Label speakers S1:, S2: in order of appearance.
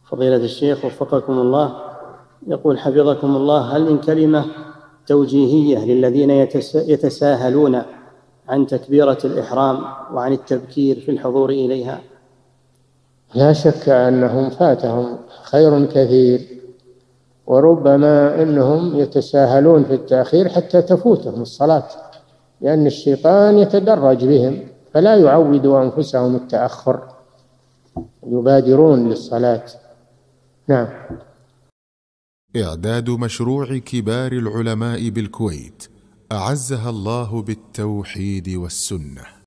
S1: فضيلة الشيخ وفقكم الله، يقول حفظكم الله: هل من كلمة توجيهية للذين يتساهلون عن تكبيرة الإحرام وعن التبكير في الحضور إليها؟
S2: لا شك أنهم فاتهم خير كثير، وربما أنهم يتساهلون في التأخير حتى تفوتهم الصلاة، لأن الشيطان يتدرج بهم فلا يعودوا أنفسهم التأخر، يبادرون للصلاة. نعم.
S3: إعداد مشروع كبار العلماء بالكويت أعزها الله بالتوحيد والسنة.